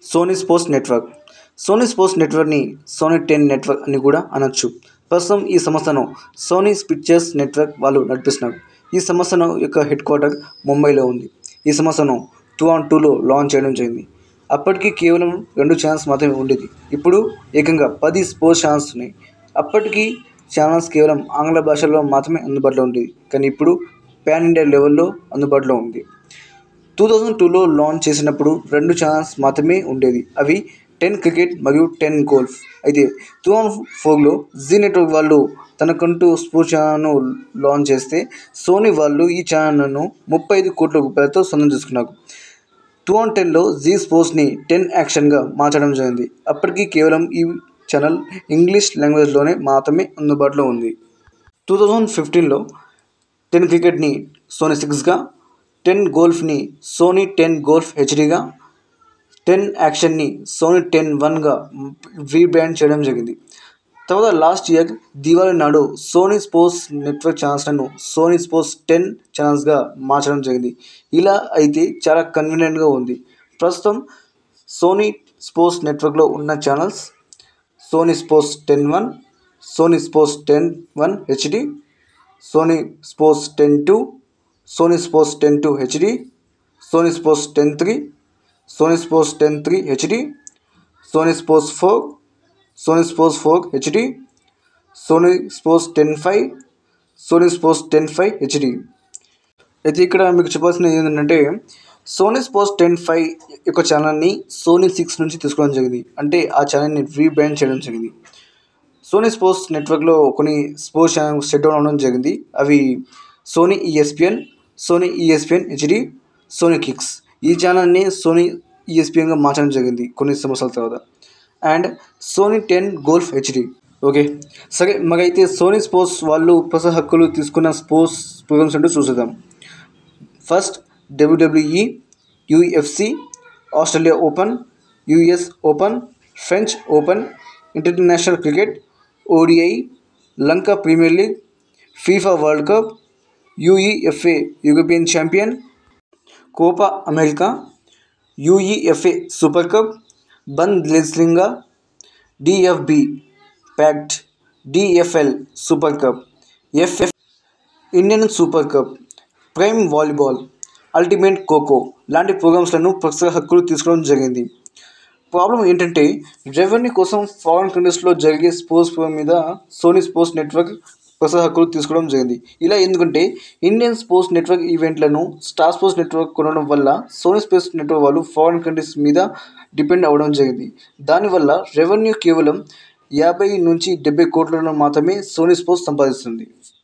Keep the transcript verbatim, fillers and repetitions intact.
Sony sports network. Sony sports నెట్వర్క్ని Sony ten network అని కూడా అనొచ్చు. ప్రస్తుతం ఈ సంస్థను సోనీ పిక్చర్స్ నెట్వర్క్ వాళ్ళు నడిపిస్తున్నారు. ఈ సంస్థను యొక్క హెడ్ క్వార్టర్ ముంబైలో ఉంది. ఈ సంస్థను టూ ఆన్ టూలో లాంచ్ చేయడం జరిగింది. అప్పటికి కేవలం రెండు ఛానల్స్ మాత్రమే ఉండేది. ఇప్పుడు ఏకంగా పది స్పోర్ట్స్ ఛానల్స్ ఉన్నాయి. అప్పటికి ఛానల్స్ కేవలం ఆంగ్ల భాషలో మాత్రమే అందుబాటులో ఉండేది. కానీ ఇప్పుడు పాన్ ఇండియా లెవెల్లో అందుబాటులో ఉంది. టూ థౌజండ్ టూలో లాంచ్ చేసినప్పుడు రెండు ఛానల్స్ మాత్రమే ఉండేది. అవి టెన్ క్రికెట్ మరియు టెన్ గోల్ఫ్. అయితే టూ థౌజండ్ ఫోర్లో జీ నెట్వర్క్ వాళ్ళు తనకంటూ స్పోర్ట్స్ ఛానల్ను లాంచ్ చేస్తే సోనీ వాళ్ళు ఈ ఛానల్ను ముప్పై ఐదు కోట్ల రూపాయలతో సొంతం చేసుకున్నారు. టూ థౌజండ్ టెన్లో జీ స్పోర్ట్స్ని టెన్ యాక్షన్గా మార్చడం జరిగింది. అప్పటికి కేవలం ఈ ఛానల్ ఇంగ్లీష్ లాంగ్వేజ్లోనే మాత్రమే అందుబాటులో ఉంది. టూ థౌజండ్ ఫిఫ్టీన్లో టెన్ క్రికెట్ని సోనీ సిక్స్గా, టెన్ గోల్ఫ్ని సోనీ టెన్ గోల్ఫ్ హెచ్డీగా, టెన్ యాక్షన్ని సోనీ టెన్ వన్గా రీబ్రాండ్ చేయడం జరిగింది. తర్వాత లాస్ట్ ఇయర్ దివాళీ నాడు సోనీ స్పోర్ట్స్ నెట్వర్క్ ఛానల్స్లను సోనీ స్పోర్ట్స్ టెన్ ఛానల్స్గా మార్చడం జరిగింది. ఇలా అయితే చాలా కన్వీనియంట్గా ఉంది. ప్రస్తుతం సోనీ స్పోర్ట్స్ నెట్వర్క్లో ఉన్న channels Sony sports ten one, Sony sports ten one HD, Sony sports ten two, Sony sports ten two HD, Sony sports ten three, Sony sports ten three HD, Sony sports four, Sony sports four HD, Sony sports ten five, Sony sports ten five HD. అయితే ఇక్కడ మీకు చెప్పాల్సింది ఏంటంటే Sony sports ten five యొక్క ఛానల్ని Sony six నుంచి తీసుకోవడం జరిగింది. అంటే ఆ ఛానల్ని రీబ్రాండ్ చేయడం జరిగింది. సోనీ స్పోర్ట్స్ నెట్వర్క్లో కొన్ని స్పోర్ట్స్ ఛానల్స్ సెట్ డౌన్ అవ్వడం జరిగింది. అవి Sony ESPN, Sony ESPN HD, Sony Kicks. ఈ ఛానల్ని సోనీ ఈఎస్పిఎన్గా మార్చడం జరిగింది కొన్ని సంవత్సరాల తర్వాత. And Sony ten golf HD. Okay సరే, మరైతే సోనీ స్పోర్ట్స్ వాళ్ళు ప్రసార హక్కులు తీసుకున్న స్పోర్ట్స్ ప్రోగ్రామ్స్ అంటూ చూసేద్దాం. First WWE, UFC, Australia open, US open, French open, international cricket, ODI, Lanka premier league, FIFA world cup, UEFA European champion, Copa America, UEFA super cup, Bundesliga, DFB pact, DFL super cup, FF Indian super cup, prime volleyball, ultimate kho kho లాంటి ప్రోగ్రామ్స్లను ప్రసార హక్కులు తీసుకోవడం జరిగింది. Problem ఏంటంటే revenue కోసం foreign కంట్రీస్లో జరిగే స్పోర్ట్స్ ప్రోగ్రామ్ మీద సోనీ స్పోర్ట్స్ నెట్వర్క్ ప్రసార హక్కులు తీసుకోవడం జరిగింది. ఇలా ఎందుకంటే ఇండియన్ స్పోర్ట్స్ నెట్వర్క్ ఈవెంట్లను స్టార్ స్పోర్ట్స్ నెట్వర్క్ కొనడం వల్ల సోనీ స్పోర్ట్స్ నెట్వర్క్ వాళ్ళు ఫారిన్ కంట్రీస్ మీద డిపెండ్ అవ్వడం జరిగింది. దానివల్ల రెవెన్యూ కేవలం యాభై నుంచి డెబ్బై కోట్లను మాత్రమే సోనీ స్పోర్ట్స్ సంపాదిస్తుంది.